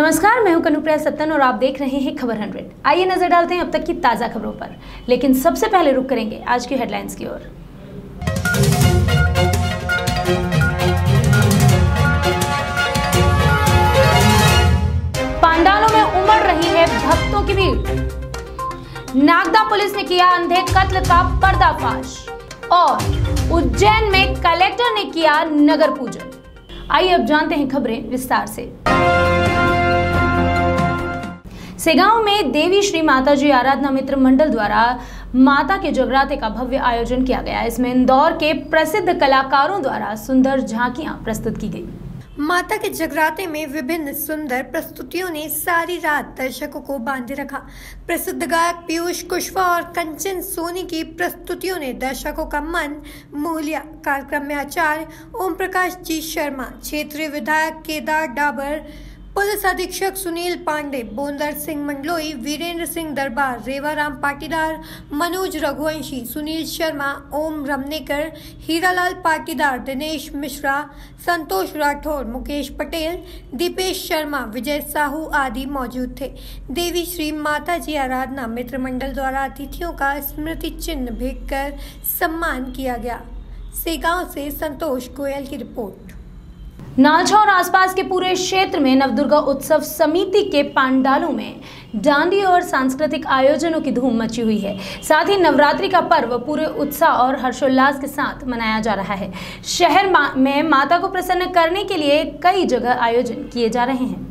नमस्कार, मैं हूं कनुप्रिया सत्तन और आप देख रहे हैं खबर 100। आइए नजर डालते हैं अब तक की ताजा खबरों पर, लेकिन सबसे पहले रुक करेंगे आज की हेडलाइंस की ओर। पंडालों में उमड़ रही है भक्तों की भीड़। नागदा पुलिस ने किया अंधे कत्ल का पर्दाफाश और उज्जैन में कलेक्टर ने किया नगर पूजन। आइए अब जानते हैं खबरें विस्तार से। सेगांव में देवी श्री माता जी आराधना मित्र मंडल द्वारा माता के जगराते का भव्य आयोजन किया गया। इसमें इंदौर के प्रसिद्ध कलाकारों द्वारा सुंदर झांकियां प्रस्तुत की गई। माता के जगराते में विभिन्न सुंदर प्रस्तुतियों ने सारी रात दर्शकों को बांधे रखा। प्रसिद्ध गायक पीयूष कुशवाहा और कंचन सोनी की प्रस्तुतियों ने दर्शकों का मन मोह लिया। कार्यक्रम में आचार्य ओम प्रकाश जी शर्मा, क्षेत्रीय विधायक केदार डाबर, पुलिस अधीक्षक सुनील पांडे, बोंदर सिंह मंडलोई, वीरेंद्र सिंह दरबार, रेवाराम पाटीदार, मनोज रघुवंशी, सुनील शर्मा, ओम रमनेकर, हीरालाल पाटीदार, दिनेश मिश्रा, संतोष राठौर, मुकेश पटेल, दीपेश शर्मा, विजय साहू आदि मौजूद थे। देवी श्री माता जी आराधना मित्र मंडल द्वारा अतिथियों का स्मृति चिन्ह भेंट कर सम्मान किया गया। सेगांव से संतोष गोयल की रिपोर्ट। नालछा और आसपास के पूरे क्षेत्र में नवदुर्गा उत्सव समिति के पंडालों में डांडी और सांस्कृतिक आयोजनों की धूम मची हुई है। साथ ही नवरात्रि का पर्व पूरे उत्साह और हर्षोल्लास के साथ मनाया जा रहा है। शहर में माता को प्रसन्न करने के लिए कई जगह आयोजन किए जा रहे हैं।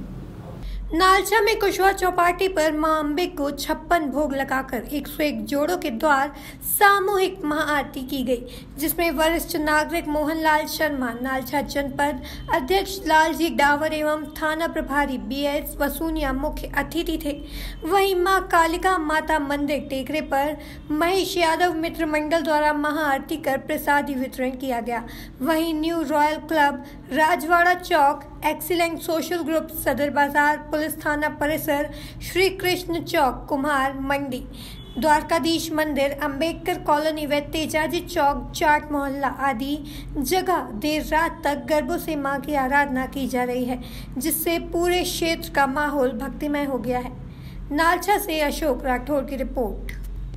नालछा में कुशवाहा चौपाटी पर मां अम्बे को 56 भोग लगाकर 101 जोड़ों के द्वार सामूहिक महाआरती की गई, जिसमें वरिष्ठ नागरिक मोहनलाल शर्मा, नालछा जनपद अध्यक्ष लालजी डावर एवं थाना प्रभारी BS वसूनिया मुख्य अतिथि थे। वहीं मां कालिका माता मंदिर टेकरे पर महेश यादव मित्र मंडल द्वारा महाआरती कर प्रसादी वितरण किया गया। वहीं new royal club, Rajwada Chowk, excellent social group, Sadar Bazaar, police थाना परिसर, श्री कृष्ण चौक, कुम्हार मंडी, द्वारकाधीश मंदिर, अंबेडकर कॉलोनी व तेजाजी चौक, चाट मोहल्ला आदि जगह देर रात तक गरबों से मां की आराधना की जा रही है, जिससे पूरे क्षेत्र का माहौल भक्तिमय हो गया है। नालछा से अशोक राठौर की रिपोर्ट।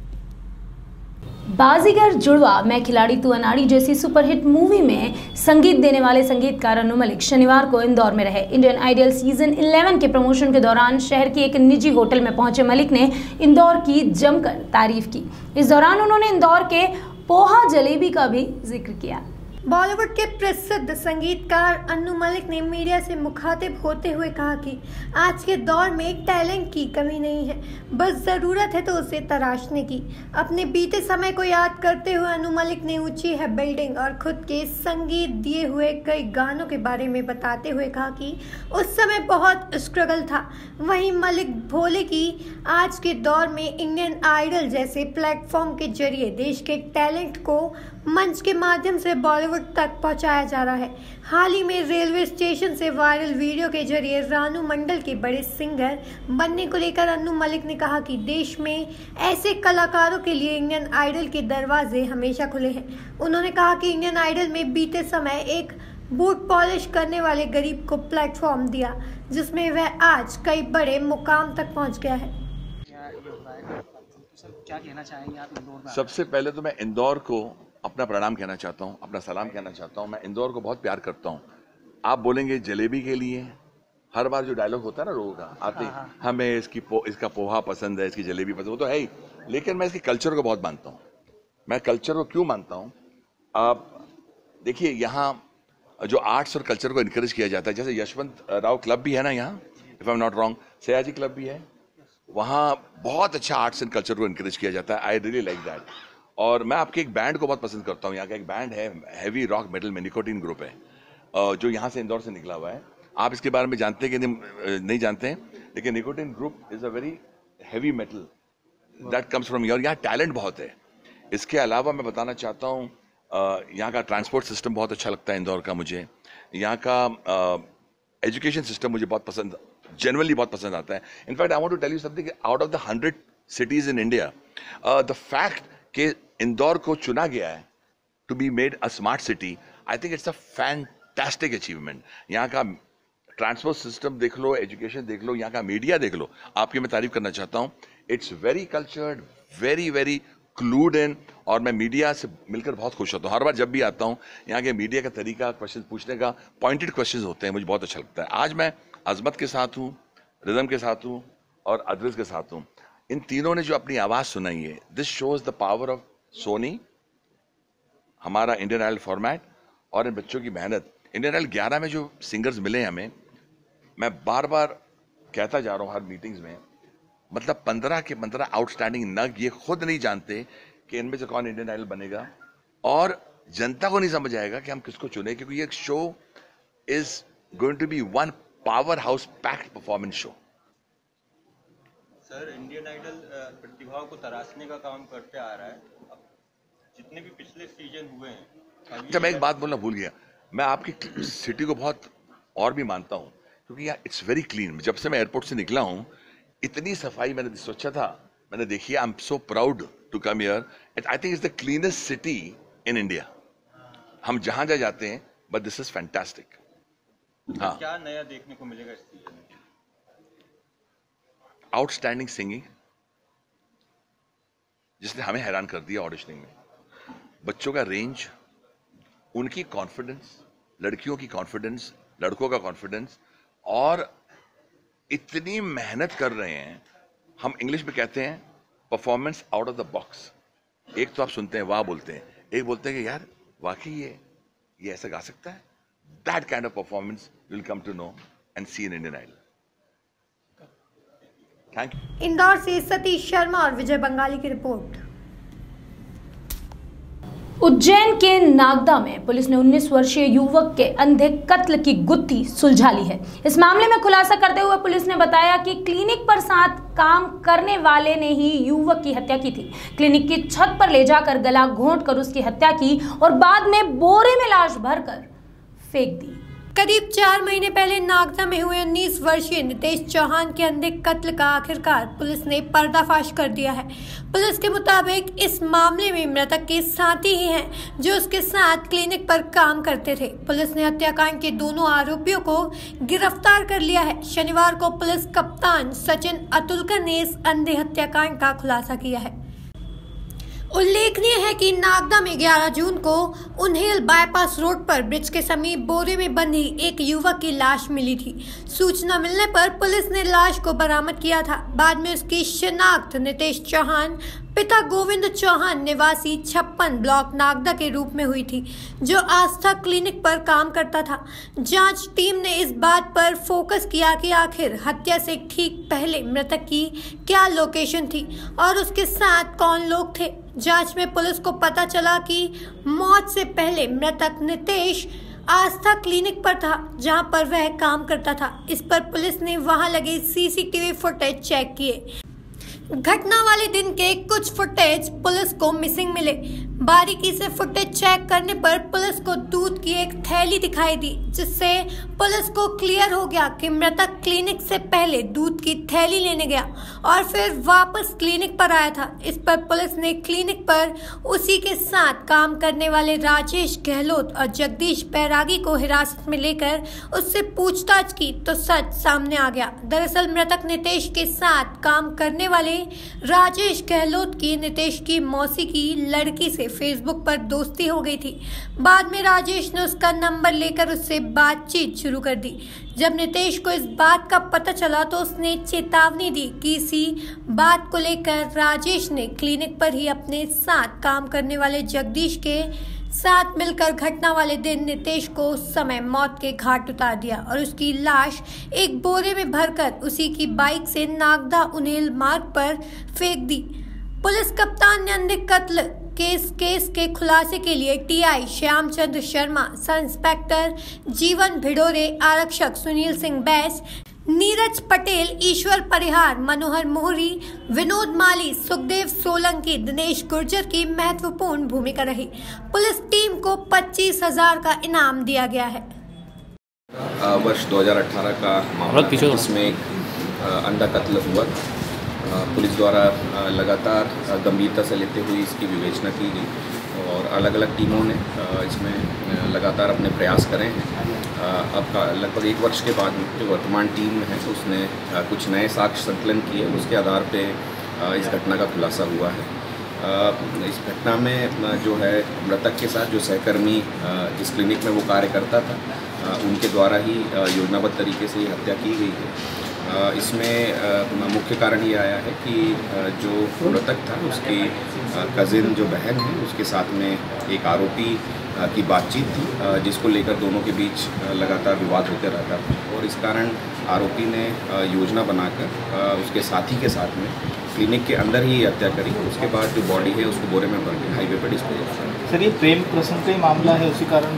बाजीगर, जुड़वा, मैं खिलाड़ी तू अनाड़ी जैसी सुपरहिट मूवी में संगीत देने वाले संगीतकार अनु मलिक शनिवार को इंदौर में रहे। इंडियन आइडल सीजन 11 के प्रमोशन के दौरान शहर की एक निजी होटल में पहुंचे मलिक ने इंदौर की जमकर तारीफ की। इस दौरान उन्होंने इंदौर के पोहा जलेबी का भी जिक्र किया। बॉलीवुड के प्रसिद्ध संगीतकार अनु मलिक ने मीडिया से मुखातिब होते हुए कहा कि आज के दौर में टैलेंट की कमी नहीं है, बस ज़रूरत है तो उसे तराशने की। अपने बीते समय को याद करते हुए अनु मलिक ने ऊंची है बिल्डिंग और खुद के संगीत दिए हुए कई गानों के बारे में बताते हुए कहा कि उस समय बहुत स्ट्रगल था। वहीं मलिक बोले कि आज के दौर में इंडियन आइडल जैसे प्लेटफॉर्म के जरिए देश के टैलेंट को मंच के माध्यम से बॉलीवुड तक पहुंचाया जा रहा है। हाल ही में रेलवे स्टेशन से वायरल वीडियो के जरिए रानू मंडल के बड़े सिंगर बनने को लेकर अनु मलिक ने कहा कि देश में ऐसे कलाकारों के लिए इंडियन आइडल के दरवाजे हमेशा खुले हैं। उन्होंने कहा कि इंडियन आइडल में बीते समय एक बूट पॉलिश करने वाले गरीब को प्लेटफॉर्म दिया, जिसमें वह आज कई बड़े मुकाम तक पहुंच गया है। क्या कहना चाहेंगे आप इंदौर में? सबसे पहले तो मैं इंदौर को अपना प्रणाम कहना चाहता हूँ, अपना सलाम कहना चाहता हूँ। मैं इंदौर को बहुत प्यार करता हूँ। आप बोलेंगे जलेबी के लिए, हर बार जो डायलॉग होता है ना लोगों का आते ही, हमें इसका पोहा पसंद है, इसकी जलेबी पसंद, वो तो है ही, लेकिन मैं इसके कल्चर को बहुत मानता हूँ। मैं कल्चर को क्यों मानता हूँ? आप देखिए, यहाँ जो आर्ट्स और कल्चर को इनकरेज किया जाता है, जैसे यशवंत राव क्लब भी है ना यहाँ, if I am not wrong, Sayaji club भी है, वहाँ बहुत अच्छा आर्ट्स एंड कल्चर को इनकरेज किया जाता है। I really like that. और मैं आपके एक बैंड को बहुत पसंद करता हूँ। यहाँ का एक बैंड है, हैवी रॉक मेटल में निकोटिन ग्रुप है, जो यहाँ से इंदौर से निकला हुआ है। आप इसके बारे में जानते हैं कि नहीं जानते हैं, लेकिन Nicotine group is a very heavy metal that comes from here. यहाँ टैलेंट बहुत है। इसके अलावा मैं बताना चाहता हूँ, यहाँ का ट्रांसपोर्ट सिस्टम बहुत अच्छा लगता है इंदौर का मुझे। यहाँ का एजुकेशन सिस्टम मुझे बहुत पसंद, जनरली बहुत पसंद आता है। In fact I want to tell you something, out of the 100 cities in India, the fact कि इंदौर को चुना गया है to be made a smart city, I think it's a fantastic achievement. यहाँ का ट्रांसपोर्ट सिस्टम देख लो, एजुकेशन देख लो, यहाँ का मीडिया देख लो, आपकी मैं तारीफ करना चाहता हूँ। It's very cultured, very very clued in, और मैं मीडिया से मिलकर बहुत खुश होता हूँ। हर बार जब भी आता हूँ यहाँ के मीडिया का तरीका, क्वेश्चन पूछने का, पॉइंटेड क्वेश्चन होते हैं, मुझे बहुत अच्छा लगता है। आज मैं अजमत के साथ हूँ, रिदम के साथ हूँ और अदरिस के साथ हूँ। इन तीनों ने जो अपनी आवाज़ सुनाई है, this shows the power of Sony, हमारा इंडियन आइडल फॉर्मेट और इन बच्चों की मेहनत। इंडियन आइडल 11 में जो सिंगर्स मिले हमें, मैं बार बार कहता जा रहा हूँ हर मीटिंग्स में, मतलब 15 के 15 आउटस्टैंडिंग नग, ये खुद नहीं जानते कि इनमें से कौन इंडियन आइडल बनेगा, और जनता को नहीं समझ आएगा कि हम किसको चुने, क्योंकि ये show is going to be one power house packed performance show. Sir, Indian Idol प्रतिभाओं को तराशने का काम करते आ रहा है। जितने भी पिछले सीजन हुए हैं। अच्छा, मैं एक बात बोलना भूल गया, मैं आपकी सिटी को बहुत और भी मानता हूँ, क्योंकि यार इट्स वेरी क्लीन। जब से मैं एयरपोर्ट से निकला हूँ, इतनी सफाई मैंने, स्वच्छता मैंने देखी। I am so proud to come here. I think it's the cleanest city in India. हम जहां जाते हैं, बट दिस इज फैंटास्टिक। हाँ, क्या नया देखने को मिलेगा इस सीजन में? आउटस्टैंडिंग सिंगिंग, जिसने हमें हैरान कर दिया ऑडिशनिंग में। बच्चों का रेंज, उनकी कॉन्फिडेंस, लड़कियों की कॉन्फिडेंस, लड़कों का कॉन्फिडेंस, और इतनी मेहनत कर रहे हैं। हम इंग्लिश में कहते हैं performance out of the box. एक तो आप सुनते हैं वाह बोलते हैं, एक बोलते हैं कि यार वाकई ये ऐसा गा सकता है। That kind of performance will come to know and see in Indian Idol. Thank you. Indore से सतीश शर्मा और विजय बंगाली की रिपोर्ट। उज्जैन के नागदा में पुलिस ने 19 वर्षीय युवक के अंधे कत्ल की गुत्थी सुलझा ली है। इस मामले में खुलासा करते हुए पुलिस ने बताया कि क्लिनिक पर साथ काम करने वाले ने ही युवक की हत्या की थी। क्लिनिक की छत पर ले जाकर गला घोंटकर उसकी हत्या की और बाद में बोरे में लाश भरकर फेंक दी। करीब 4 महीने पहले नागदा में हुए 19 वर्षीय नितेश चौहान के अंधे कत्ल का आखिरकार पुलिस ने पर्दाफाश कर दिया है। पुलिस के मुताबिक इस मामले में मृतक के साथी ही हैं जो उसके साथ क्लिनिक पर काम करते थे। पुलिस ने हत्याकांड के दोनों आरोपियों को गिरफ्तार कर लिया है। शनिवार को पुलिस कप्तान सचिन अतुलकर ने इस अंधे हत्याकांड का खुलासा किया है। उल्लेखनीय है कि नागदा में 11 जून को उन्हेल बाईपास रोड पर ब्रिज के समीप बोरे में बंधी एक युवक की लाश मिली थी। सूचना मिलने पर पुलिस ने लाश को बरामद किया था। बाद में उसकी शिनाख्त नितेश चौहान पिता गोविंद चौहान निवासी 56 ब्लॉक नागदा के रूप में हुई थी, जो आस्था क्लिनिक पर काम करता था। जांच टीम ने इस बात पर फोकस किया कि आखिर हत्या से ठीक पहले मृतक की क्या लोकेशन थी और उसके साथ कौन लोग थे। जांच में पुलिस को पता चला कि मौत से पहले मृतक नितेश आस्था क्लिनिक पर था, जहां पर वह काम करता था। इस पर पुलिस ने वहां लगे सीसीटीवी फुटेज चेक किए। घटना वाले दिन के कुछ फुटेज पुलिस को मिसिंग मिले। बारीकी से फुटेज चेक करने पर पुलिस को दूध की एक थैली दिखाई दी, जिससे पुलिस को क्लियर हो गया कि मृतक क्लिनिक से पहले दूध की थैली लेने गया और फिर वापस क्लिनिक पर आया था। इस पर पुलिस ने क्लिनिक पर उसी के साथ काम करने वाले राजेश गहलोत और जगदीश बैरागी को हिरासत में लेकर उससे पूछताछ की तो सच सामने आ गया। दरअसल मृतक नितेश के साथ काम करने वाले राजेश गहलोत की नितेश की मौसी की लड़की से फेसबुक पर दोस्ती हो गई थी। बाद में राजेश ने उसका नंबर लेकर उससे बातचीत शुरू कर दी। जब नितेश को इस बात का पता चला तो उसने चेतावनी दी कि इसी बात को लेकर राजेश ने क्लिनिक पर ही अपने साथ काम करने वाले जगदीश के साथ मिलकर घटना वाले दिन नितेश को उस समय मौत के घाट उतार दिया और उसकी लाश एक बोरे में भरकर उसी की बाइक से नागदा उन्हेल मार्ग पर फेंक दी। पुलिस कप्तान ने अंधे कत्ल केस के खुलासे के लिए TI Shyamchandra Sharma, sub inspector जीवन भिडोरे, आरक्षक सुनील सिंह बैस, नीरज पटेल, ईश्वर परिहार, मनोहर मोहरी, विनोद माली, सुखदेव सोलंकी, दिनेश गुर्जर की महत्वपूर्ण भूमिका रही। पुलिस टीम को 25,000 का इनाम दिया गया है। वर्ष 2018 का मामला है, जिसमें अंधा कत्ल हुआ। पुलिस द्वारा लगातार गंभीरता से लेते हुए इसकी विवेचना की गई और अलग अलग टीमों ने इसमें लगातार अपने प्रयास करे हैं। अब लगभग 1 वर्ष के बाद जो वर्तमान टीम है उसने कुछ नए साक्ष्य संकलन किए, उसके आधार पे इस घटना का खुलासा हुआ है। इस घटना में जो है मृतक के साथ जो सहकर्मी जिस क्लिनिक में वो कार्य करता था उनके द्वारा ही योजनाबद्ध तरीके से ये हत्या की गई है। इसमें मुख्य कारण ये आया है कि जो मृतक था उसकी कज़िन जो बहन है उसके साथ में एक आरोपी की बातचीत थी, जिसको लेकर दोनों के बीच लगातार विवाद होते रहता था और इस कारण आरोपी ने योजना बनाकर उसके साथी के साथ में क्लिनिक के अंदर ही हत्या करी। उसके बाद जो बॉडी है उसको बोरे में भर के हाईवे पर डिस्पोज किया। सर, ये प्रेम प्रसंग का ही मामला है, उसी कारण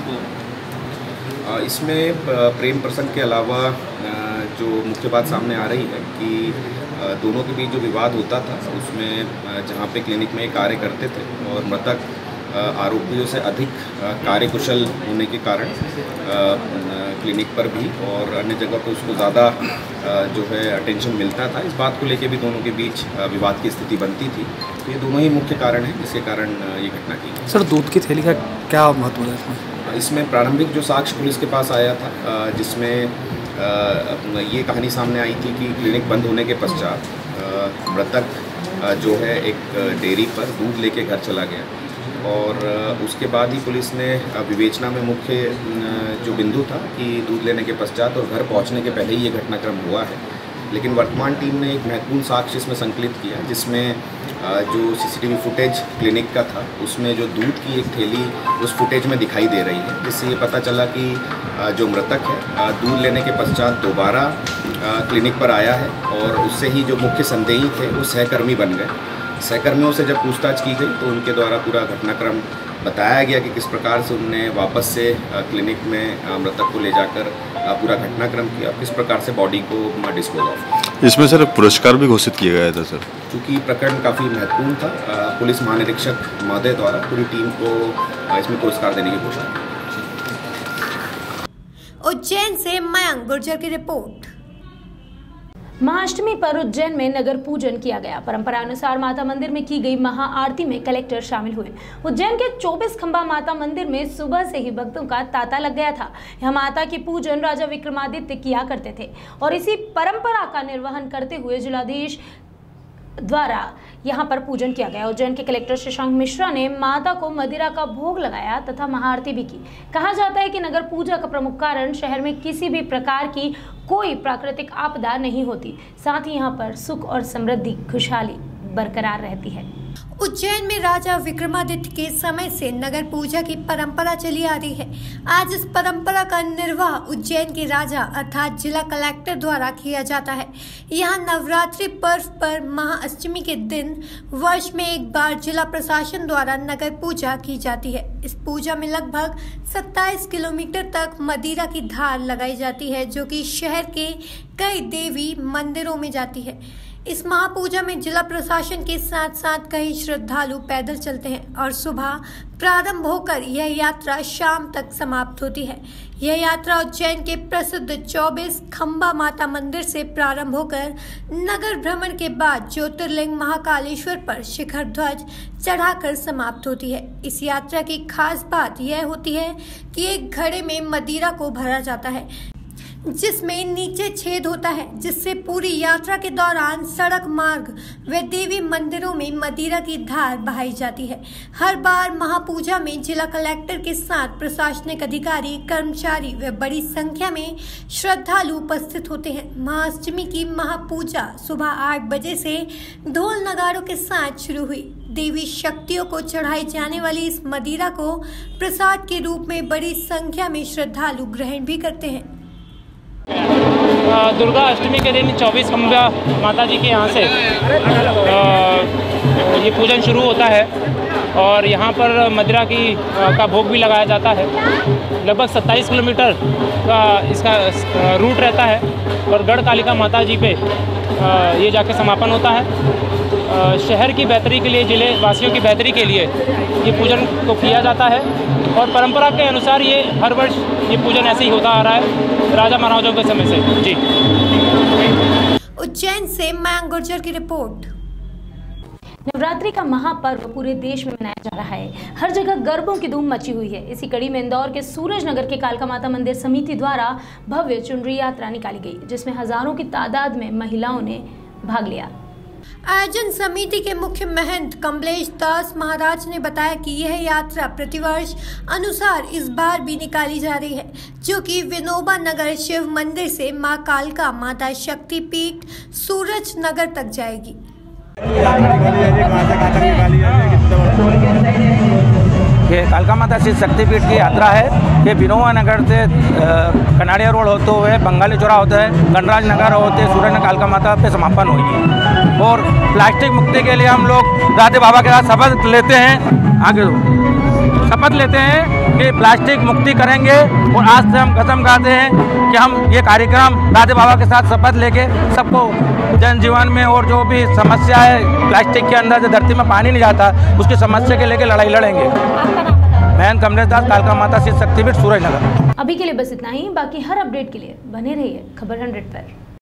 इसमें प्रेम प्रसंग के अलावा जो मुख्य बात सामने आ रही है कि दोनों के बीच जो विवाद होता था उसमें जहाँ पे क्लिनिक में कार्य करते थे और मृतक आरोपियों से अधिक कार्यकुशल होने के कारण क्लिनिक पर भी और अन्य जगह पर उसको ज़्यादा जो है अटेंशन मिलता था, इस बात को लेके भी दोनों के बीच विवाद की स्थिति बनती थी। तो ये दोनों ही मुख्य कारण हैं जिसके कारण ये घटना की। सर, दूध की थैली का क्या महत्व है इसमें? इसमें प्रारंभिक जो साक्ष्य पुलिस के पास आया था जिसमें ये कहानी सामने आई थी कि क्लिनिक बंद होने के पश्चात मृतक जो है एक डेयरी पर दूध लेके घर चला गया और उसके बाद ही पुलिस ने विवेचना में मुख्य जो बिंदु था कि दूध लेने के पश्चात और घर पहुंचने के पहले ही ये घटनाक्रम हुआ है। लेकिन वर्तमान टीम ने एक महत्वपूर्ण साक्ष्य इसमें संकलित किया जिसमें जो सीसीटीवी फुटेज क्लिनिक का था उसमें जो दूध की एक थैली उस फुटेज में दिखाई दे रही है, जिससे ये पता चला कि जो मृतक है दूध लेने के पश्चात दोबारा क्लिनिक पर आया है और उससे ही जो मुख्य संदेही थे वो सहकर्मी बन गए। सहकर्मियों से जब पूछताछ की गई तो उनके द्वारा पूरा घटनाक्रम बताया गया कि किस प्रकार से उन्होंने वापस से क्लिनिक में मृतक को ले जाकर पूरा घटनाक्रम किया, किस प्रकार से बॉडी को डिस्पोज ऑफ। इसमें सर पुरस्कार भी घोषित किया गया था सर, क्योंकि प्रकरण काफ़ी महत्वपूर्ण था। पुलिस महानिरीक्षक महोदय द्वारा पूरी टीम को इसमें पुरस्कार देने की घोषणा की। उज्जैन से मयंक गुर्जर की रिपोर्ट। महाअष्टमी पर उज्जैन में नगर पूजन किया गया। परंपरा अनुसार माता मंदिर में की गई महाआरती में कलेक्टर शामिल हुए। उज्जैन के 24 खंबा माता मंदिर में सुबह से ही भक्तों का तांता लग गया था। यह माता की पूजन राजा विक्रमादित्य किया करते थे और इसी परंपरा का निर्वहन करते हुए जिलाधीश द्वारा यहां पर पूजन किया गया। उज्जैन के कलेक्टर शशांक मिश्रा ने माता को मदिरा का भोग लगाया तथा महाआरती भी की। कहा जाता है कि नगर पूजा का प्रमुख कारण शहर में किसी भी प्रकार की कोई प्राकृतिक आपदा नहीं होती, साथ ही यहाँ पर सुख और समृद्धि खुशहाली बरकरार रहती है। उज्जैन में राजा विक्रमादित्य के समय से नगर पूजा की परंपरा चली आ रही है। आज इस परंपरा का निर्वाह उज्जैन के राजा अर्थात जिला कलेक्टर द्वारा किया जाता है। यहाँ नवरात्रि पर्व पर महाअष्टमी के दिन वर्ष में एक बार जिला प्रशासन द्वारा नगर पूजा की जाती है। इस पूजा में लगभग 27 किलोमीटर तक मदिरा की धार लगाई जाती है, जो कि शहर के कई देवी मंदिरों में जाती है। इस महापूजा में जिला प्रशासन के साथ साथ कई श्रद्धालु पैदल चलते हैं और सुबह प्रारंभ होकर यह यात्रा शाम तक समाप्त होती है। यह यात्रा उज्जैन के प्रसिद्ध 24 खंबा माता मंदिर से प्रारंभ होकर नगर भ्रमण के बाद ज्योतिर्लिंग महाकालेश्वर पर शिखर ध्वज चढ़ाकर समाप्त होती है। इस यात्रा की खास बात यह होती है कि एक घड़े में मदिरा को भरा जाता है, जिसमें नीचे छेद होता है, जिससे पूरी यात्रा के दौरान सड़क मार्ग व देवी मंदिरों में मदिरा की धार बहाई जाती है। हर बार महापूजा में जिला कलेक्टर के साथ प्रशासनिक अधिकारी, कर्मचारी व बड़ी संख्या में श्रद्धालु उपस्थित होते हैं। महाअष्टमी की महापूजा सुबह 8 बजे से ढोल नगाड़ों के साथ शुरू हुई। देवी शक्तियों को चढ़ाई जाने वाली इस मदिरा को प्रसाद के रूप में बड़ी संख्या में श्रद्धालु ग्रहण भी करते हैं। दुर्गा अष्टमी के दिन 24 खंबा माता जी के यहाँ से ये पूजन शुरू होता है और यहाँ पर मदिरा का भोग भी लगाया जाता है। लगभग 27 किलोमीटर का इसका रूट रहता है और गढ़ कालिका माता जी पे ये जाके समापन होता है। शहर की बेहतरी के लिए, जिले वासियों की बेहतरी के लिए ये पूजन को किया जाता है और परंपरा के अनुसार ये हर वर्ष ये पूजन ऐसे ही होता आ रहा है राजा महाराजाओं के समय से। जी, उज्जैन से मयंक गुर्जर की रिपोर्ट। नवरात्रि का महापर्व पूरे देश में मनाया जा रहा है। हर जगह गरबों की धूम मची हुई है। इसी कड़ी में इंदौर के सूरज नगर के कालका माता मंदिर समिति द्वारा भव्य चुनरी यात्रा निकाली गई, जिसमें हजारों की तादाद में महिलाओं ने भाग लिया। आयोजन समिति के मुख्य महंत कमलेश दास महाराज ने बताया कि यह यात्रा प्रतिवर्ष अनुसार इस बार भी निकाली जा रही है, जो कि विनोबा नगर शिव मंदिर से मां कालका माता शक्तिपीठ सूरज नगर तक जाएगी। ये कालका माता शिव शक्तिपीठ की यात्रा है कि विनोबा नगर से कनाड़िया रोड होते हुए बंगाली चौरा होता है, गणराज नगर होते सूरज नगर कालका माता पे समापन होगी। और प्लास्टिक मुक्ति के लिए हम लोग राधे बाबा के साथ शपथ लेते हैं, शपथ लेते हैं कि प्लास्टिक मुक्ति करेंगे। और आज से हम कसम खाते हैं कि हम ये कार्यक्रम राधे बाबा के साथ शपथ लेके सबको जनजीवन में और जो भी समस्या है प्लास्टिक के अंदर से धरती में पानी नहीं जाता, उसकी समस्या के लेके लड़ाई लड़ेंगे। मैं कमलेश दास, कालका माता शिव शक्तिपीठ सूरज नगर। अभी के लिए बस इतना ही। बाकी हर अपडेट के लिए बने रहिए खबर 100 पर।